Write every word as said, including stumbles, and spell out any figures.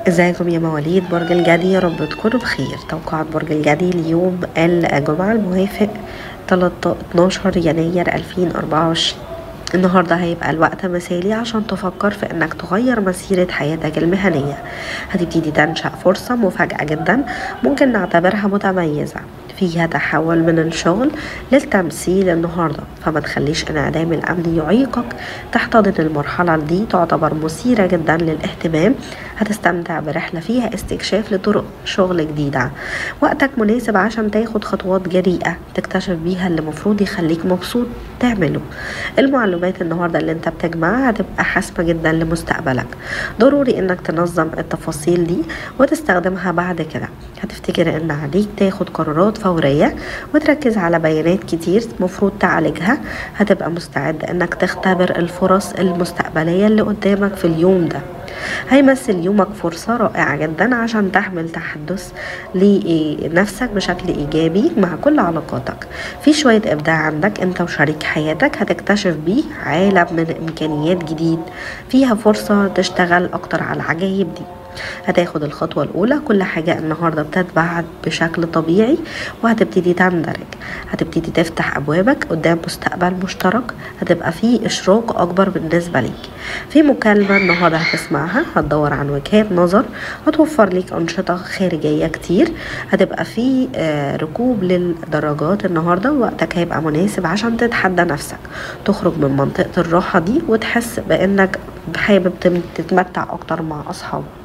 ازيكم يا مواليد برج الجدي؟ يا رب تكونوا بخير. توقعات برج الجدي اليوم الجمعة الموافق اتناشر يناير ألفين وأربعة وعشرين. النهاردة هيبقى الوقت مثالي عشان تفكر في انك تغير مسيرة حياتك المهنية. هتبتدي تنشأ فرصة مفاجئة جدا ممكن نعتبرها متميزة، فيها تحول من الشغل للتمثيل النهاردة، فما تخليش انعدام الأمن يعيقك. تحتضن المرحلة دي تعتبر مثيرة جدا للاهتمام، هتستمتع برحلة فيها استكشاف لطرق شغل جديدة. وقتك مناسب عشان تاخد خطوات جريئة تكتشف بيها اللي مفروض يخليك مبسوط تعمله. المعلومات النهاردة اللي انت بتجمعها هتبقى حاسمة جدا لمستقبلك، ضروري انك تنظم التفاصيل دي وتستخدمها بعد كده. هتفتكر ان عليك تاخد قرارات فورية وتركز على بيانات كتير مفروض تعالجها. هتبقى مستعد انك تختبر الفرص المستقبلية اللي قدامك في اليوم ده. هيمثل يومك فرصة رائعة جدا عشان تحمل تحدث لنفسك بشكل إيجابي مع كل علاقاتك. في شوية إبداع عندك أنت وشريك حياتك، هتكتشف بيه عالم من إمكانيات جديد، فيها فرصة تشتغل أكتر على العجائب دي. هتاخد الخطوة الأولى، كل حاجة النهاردة بتتبعت بشكل طبيعي وهتبتدي تندرج. هتبتدي تفتح أبوابك قدام مستقبل مشترك، هتبقى فيه إشراق أكبر بالنسبة ليك. في مكالمة النهاردة هتسمعها هتدور عن وجهات نظر، هتوفر ليك أنشطة خارجية كتير. هتبقى في ركوب للدراجات النهاردة، وقتك هيبقى مناسب عشان تتحدى نفسك، تخرج من منطقة الراحة دي وتحس بأنك حابب تتمتع أكتر مع أصحابك.